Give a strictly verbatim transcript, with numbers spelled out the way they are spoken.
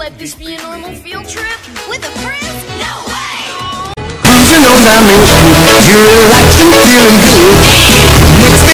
let this be a normal field trip? With a friend? No way! Cruising on down Main Street, you're relaxing, feeling good.